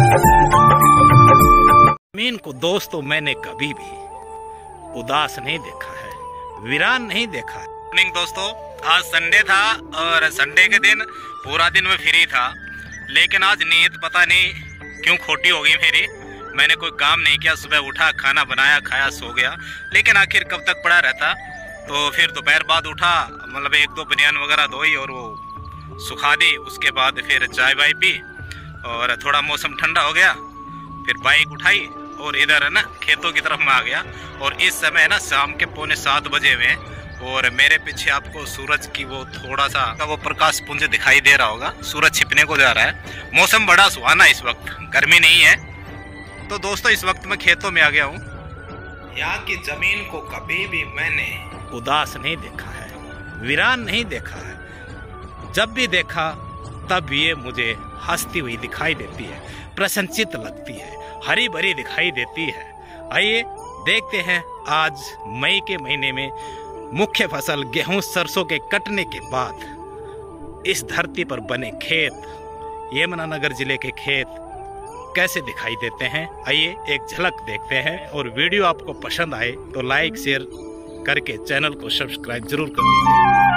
जमीन को दोस्तों मैंने कभी भी उदास नहीं देखा है, वीरान नहीं देखा है। मॉर्निंग दोस्तों, आज संडे था और संडे के दिन पूरा दिन मैं फ्री था, लेकिन आज नींद पता नहीं क्यों खोटी हो गई मेरी। मैंने कोई काम नहीं किया, सुबह उठा, खाना बनाया, खाया, सो गया। लेकिन आखिर कब तक पड़ा रहता। तो फिर दोपहर बाद उठा, मतलब 1-2 बनियान वगैरह धोई और वो सुखा दी। उसके बाद फिर चाय वाय पी और थोड़ा मौसम ठंडा हो गया। फिर बाइक उठाई और इधर है ना खेतों की तरफ में आ गया। और इस समय ना शाम के 6:45 बजे हुए और मेरे पीछे आपको सूरज की वो थोड़ा सा वो प्रकाश पुंज दिखाई दे रहा होगा। सूरज छिपने को जा रहा है। मौसम बड़ा सुहाना, इस वक्त गर्मी नहीं है। तो दोस्तों इस वक्त मैं खेतों में आ गया हूँ। यहाँ की जमीन को कभी भी मैंने उदास नहीं देखा है, वीरान नहीं देखा है। जब भी देखा तब ये मुझे हंसती हुई दिखाई देती है, प्रसन्नचित लगती है, हरी भरी दिखाई देती है। आइए देखते हैं आज मई के महीने में मुख्य फसल गेहूं सरसों के कटने के बाद इस धरती पर बने खेत, यमुनानगर जिले के खेत कैसे दिखाई देते हैं। आइए एक झलक देखते हैं। और वीडियो आपको पसंद आए तो लाइक शेयर करके चैनल को सब्सक्राइब जरूर कर दीजिए।